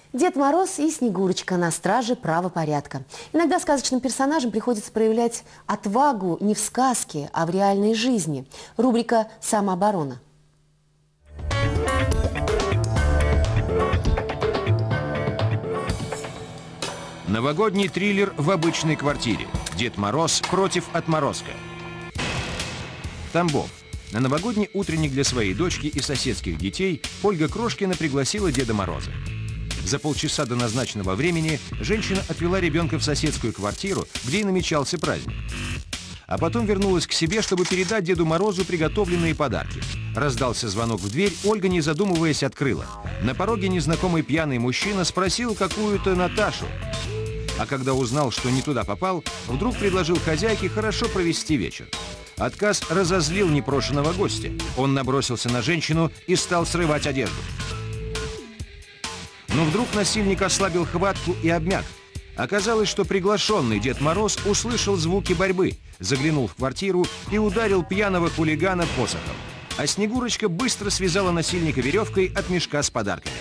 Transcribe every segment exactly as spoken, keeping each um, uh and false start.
Дед Мороз и Снегурочка на страже правопорядка. Иногда сказочным персонажам приходится проявлять отвагу не в сказке, а в реальной жизни. Рубрика «Самооборона». Новогодний триллер в обычной квартире. Дед Мороз против отморозка. Тамбов. На новогодний утренник для своей дочки и соседских детей Ольга Крошкина пригласила Деда Мороза. За полчаса до назначенного времени женщина отвела ребенка в соседскую квартиру, где и намечался праздник. А потом вернулась к себе, чтобы передать Деду Морозу приготовленные подарки. Раздался звонок в дверь, Ольга, не задумываясь, открыла. На пороге незнакомый пьяный мужчина спросил какую-то Наташу. А когда узнал, что не туда попал, вдруг предложил хозяйке хорошо провести вечер. Отказ разозлил непрошенного гостя. Он набросился на женщину и стал срывать одежду. Но вдруг насильник ослабил хватку и обмяк. Оказалось, что приглашенный Дед Мороз услышал звуки борьбы, заглянул в квартиру и ударил пьяного хулигана посохом. А Снегурочка быстро связала насильника веревкой от мешка с подарками.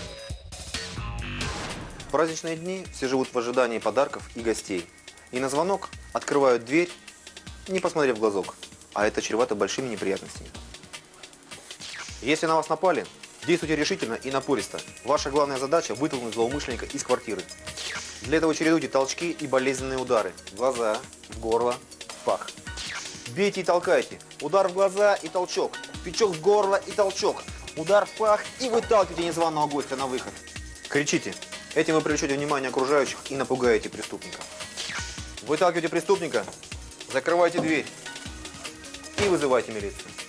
В праздничные дни все живут в ожидании подарков и гостей. И на звонок открывают дверь, не посмотрев в глазок. А это чревато большими неприятностями. Если на вас напали, действуйте решительно и напористо. Ваша главная задача – вытолкнуть злоумышленника из квартиры. Для этого чередуйте толчки и болезненные удары. В глаза, в горло, в пах. Бейте и толкайте. Удар в глаза и толчок. Тычок в горло и толчок. Удар в пах и выталкивайте незваного гостя на выход. Кричите. Этим вы привлечете внимание окружающих и напугаете преступника. Выталкивайте преступника, закрывайте дверь и вызывайте милицию.